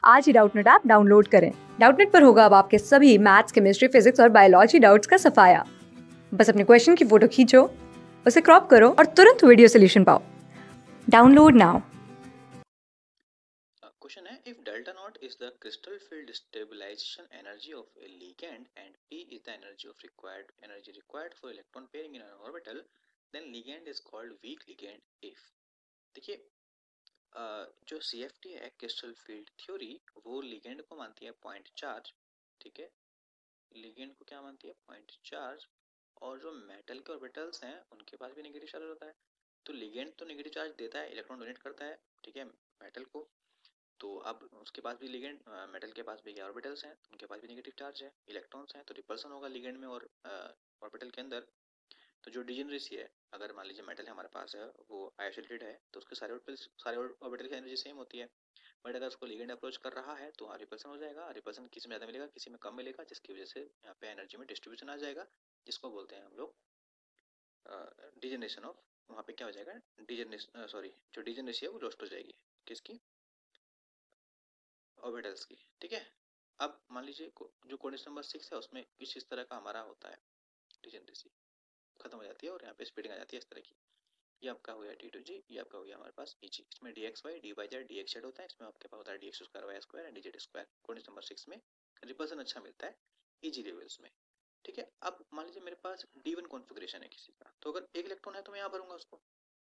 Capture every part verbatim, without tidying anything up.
आज ही Doubtnut app download करें। डाउटनेट पर होगा अब आपके सभी मैथ्स, केमिस्ट्री, फिजिक्स और बायोलॉजी डाउट्स का सफाया। बस अपने क्वेश्चन की फोटो खींचो, उसे क्रॉप करो और तुरंत वीडियो सोल्यूशन पाओ। Download now. Question है, if delta naught is the crystal field stabilization energy of a ligand and P is the energy of required energy required for electron pairing in an orbital, then ligand is called weak ligand if। देखिए, जो C F T है crystal field theory, वो ligand को मानती है point charge. ठीक है, ligand को क्या मानती है? Point charge. और जो मेटल के ऑर्बिटल्स हैं उनके पास भी नेगेटिव चार्ज होता है। तो लिगेंड तो नेगेटिव चार्ज देता है, इलेक्ट्रॉन डोनेट करता है, ठीक है, मेटल को। तो अब उसके पास भी लिगेंड, मेटल के पास भी क्या ऑर्बिटल्स हैं, उनके पास भी नेगेटिव चार्ज है, इलेक्ट्रॉन्स हैं, तो रिपल्सन होगा लिगेंड में और ऑर्बिटल के अंदर। तो जो डिजेनरेसी है, अगर मान लीजिए मेटल हमारे पास है, वो आइसोलेटेड है, तो उसके सारे ऑर्बिटल्स सारे ऑर्बिटल की एनर्जी सेम होती है। बट अगर उसको लिगेंड अप्रोच कर रहा है तो रिपल्सन हो जाएगा। रिपल्सन किसी में ज़्यादा मिलेगा, किसी में कम मिलेगा, जिसकी वजह से यहाँ पे एनर्जी में डिस्ट्रीब्यूशन आ जाएगा, जिसको बोलते हैं हम लोग डिजेनरेशन ऑफ। वहाँ पे क्या हो जाएगा? डिजेनरेशन, सॉरी, जो डिजेनरेसी है वो लॉस्ट हो जाएगी, किसकी? ऑर्बिटल्स की। ठीक है, अब मान लीजिए जो कोऑर्डिनेट नंबर सिक्स है उसमें कुछ इस तरह का हमारा होता है, डिजेनरेसी खत्म हो जाती है और यहाँ पे स्प्लिटिंग आ जाती है इस तरह की। ये आपका हो गया डी टू जी, ये आपका हो गया हमारे पास ई जी। इसमें d x y, d y z, d x z होता है, इसमें आपके पास होता है d x square, y square and d z square. Coordinate number six में रिपल्सन अच्छा मिलता है ई जी लेवल्स में। ठीक है, अब मान लीजिए मेरे पास डी वन कॉन्फ़िगरेशन है किसी का, तो अगर एक इलेक्ट्रॉन है तो मैं यहाँ भरूंगा उसको।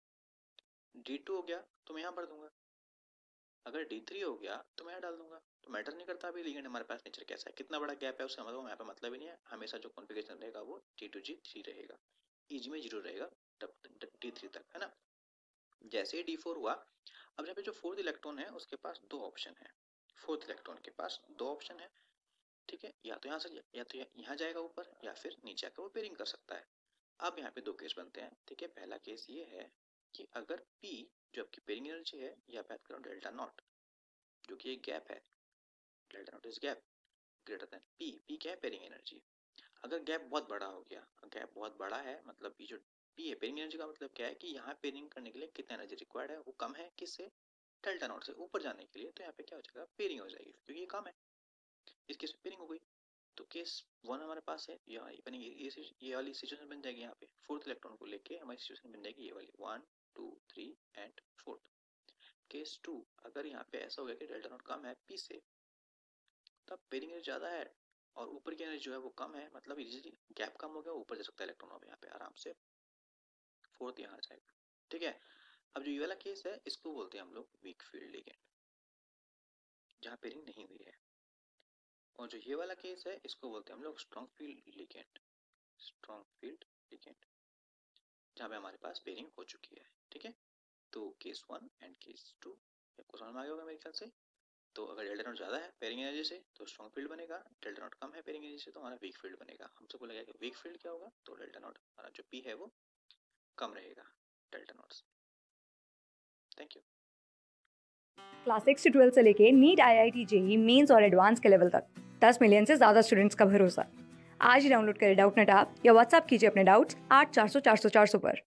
डी टू हो गया तो मैं यहाँ भर दूंगा। अगर डी थ्री हो गया तो मैं यहाँ डाल दूंगा। तो मैटर नहीं करता अभी लिगेंड हमारे पास नेचर कैसा है, कितना बड़ा गैप है उससे मतलब यहाँ पे मतलब ही नहीं है। हमेशा जो कॉन्फ़िगरेशन रहेगा वो डी टू जी थ्री रहेगा, ई जी में जीरो रहेगा डी थ्री तक, है ना। जैसे ही डी फोर हुआ, अब यहाँ पे जो फोर्थ इलेक्ट्रॉन है उसके पास दो ऑप्शन है। फोर्थ इलेक्ट्रॉन के पास दो ऑप्शन है, ठीक है, या तो यहाँ से या तो यहाँ जाएगा ऊपर या फिर नीचे आकर वो पेयरिंग कर सकता है। अब यहाँ पे दो केस बनते हैं, ठीक है। पहला केस ये है कि अगर P जो आपकी पेयरिंग एनर्जी है, या बात करो डेल्टा नॉट, जो कि एक गैप है, delta not is gap greater than P। P क्या है? Pairing energy. अगर गैप बहुत बड़ा हो गया, गैप बहुत बड़ा है, मतलब ये जो P है पेयरिंग एनर्जी का मतलब क्या है कि यहाँ पेयरिंग करने के लिए कितना एनर्जी रिक्वायर्ड है, वो कम है किससे? डेल्टा नॉट से। ऊपर जाने के लिए तो यहाँ पे क्या हो जाएगा? पेयरिंग हो जाएगी, क्योंकि ये कम है। इस केस में पेयरिंग हो गई। तो केस वन हमारे पास है, यहाँ ये बनेगी, ये ये वाली सिचुएशन बन जाएगी। यहाँ पे फोर्थ इलेक्ट्रॉन को लेके हमारी सिचुएशन बन जाएगी ये वाली, one two three and fourth. Case two, अगर यहाँ पे ऐसा हो गया कि डेल्टा नॉट कम है P से, तब पेयरिंग एनर्जी ज्यादा है और ऊपर की एनर्जी जो है वो कम है, मतलब इजीली गैप कम हो गया, ऊपर जा सकता है इलेक्ट्रॉन, अब यहाँ पे आराम से फोर्थ यहाँ आ जाएगा। ठीक है, अब जो ये वाला केस है इसको बोलते हैं हम लोग वीक फील्ड लिगेंड, जहाँ पेयरिंग नहीं हुई है। और जो ये वाला केस है इसको बोलते हैं हम लोग strong field ligand, strong field ligand, जहाँ पे हमारे पास पेयरिंग हो चुकी है। ठीक है, तो case one and case two आपको समझ में आ गया होगा मेरे ख्याल से। तो अगर डेल्टा नॉट ज्यादा है पेयरिंग एनर्जी से तो स्ट्रॉन्ग फील्ड बनेगा, डेल्टा नॉट कम है पेयरिंग एनर्जी से तो हमारा वीक फील्ड बनेगा। हमसे बोला गया कि वीक फील्ड क्या होगा, तो डेल्टा नॉट हमारा जो P है वो कम रहेगा डेल्टा नॉट से। Thank you. क्लास सिक्स से ट्वेल्थ से लेके NEET, I I T, JEE Mains और एडवांस के लेवल तक दस मिलियन से ज्यादा स्टूडेंट्स का भरोसा। आज ही डाउनलोड करें डाउटनेट ऐप या व्हाट्सएप कीजिए अपने डाउट्स आठ चार सौ चार सौ चार सौ पर।